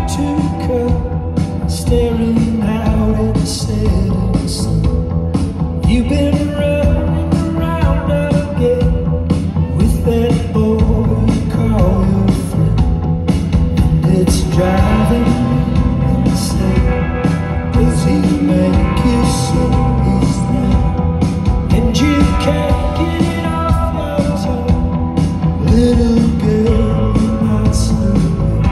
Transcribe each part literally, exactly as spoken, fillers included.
to cup, staring out at the setting sun. You've been running around again with that boy you call your friend, and it's driving me insane. Does he make you so his name? And you can't get it off your tongue, little girl, you're not so young.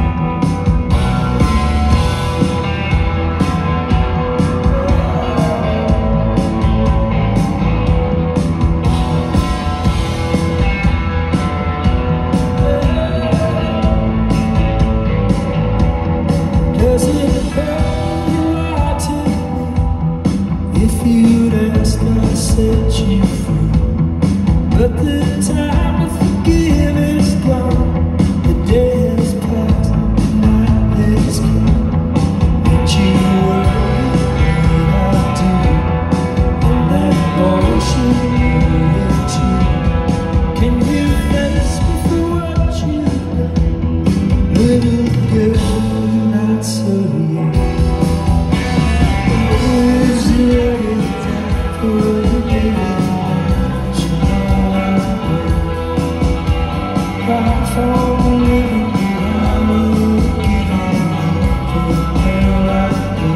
Does it hurt you are to me? If you'd asked, I'd set you free. But the time to forgive is gone. The day has passed, the night has come. And you worry what I do, and that motion you too. Can you face me for what you've done? Little girl, you're not so young. Who's ready for the day that you know I will? I'm from living behind me, giving up for where I go.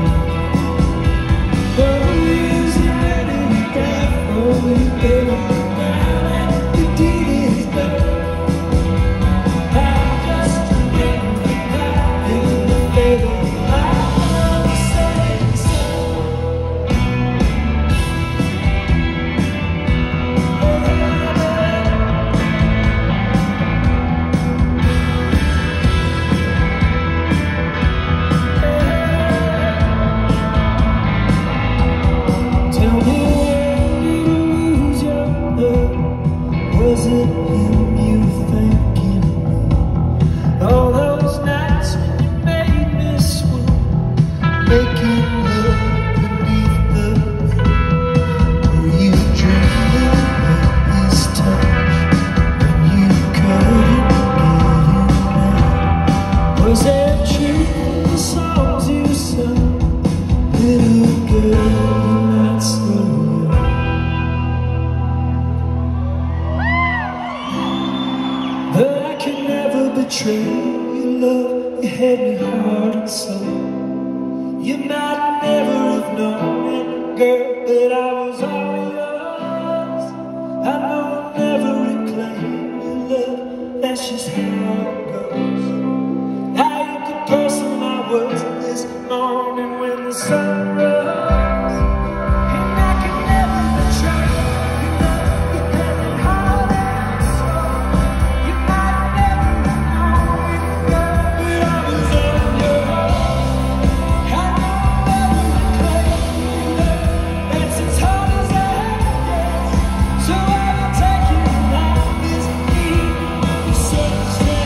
Who's ready to die for the day that the deed is done? I'm just a living in the fatal. Was it him you were thinking of? All those nights when you made me swoon, making love beneath the moon. Were you dreaming of his touch when you couldn't get enough? Was there truth in the songs you sung? Little girl, you're not so young. But I could never betray your love. You had me heart and soul. You might never have known it, girl, but I was all yours. I know I'll never reclaim your love. That's just how it goes. How you could person my words this morning when the sun rose. And I could never betray your love. You had me heart and soul. You might never know it, girl, but I was all yours. I know I'll never reclaim your love. That's as hard as I get. So I will take you out this evening. You're such a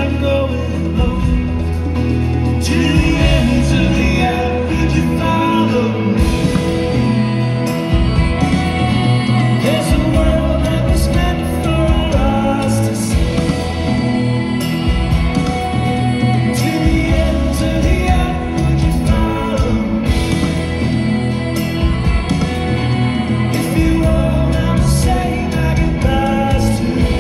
I'm going home. To the ends of the earth, would you follow me? There's a world that was meant for us to see. To the ends of the earth, would you follow me? If you won't, I'll say my goodbyes to you.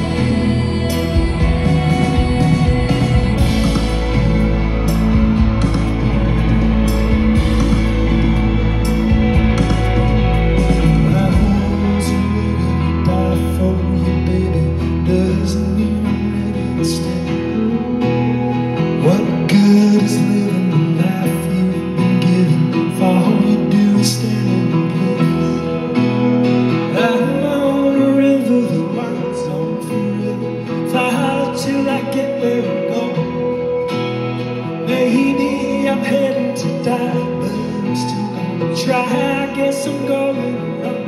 My home's ready to die for you, baby. Doesn't mean I'm ready to stay. What good is living the life you've been given if all you do is stand in place? I'm on a river that winds on forever. Fly high till I get where I'm going. Maybe I'm heading to die, but I'm still gonna try. I guess I'm going wrong.